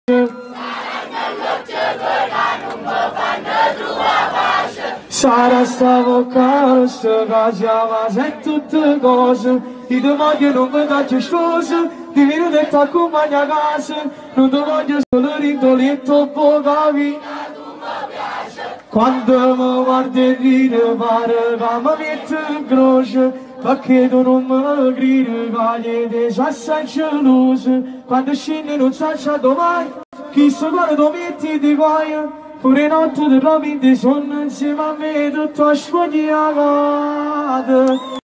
Sarà stavo caro, gagiava e tutte cose. Ti voglio non mi daccio scusa, ti viene detto a compagna a casa. Non ti voglio solo rindoletto, poca vita. Quando mi guardi e ridi pare che mi mette in croce, perché tu non mi gridi che ti sei assai geloso. Quando scendi non sai domani, chi si guarda metti di guaia, pure notte ti trovi in sonno insieme a me tutto a sfogliare.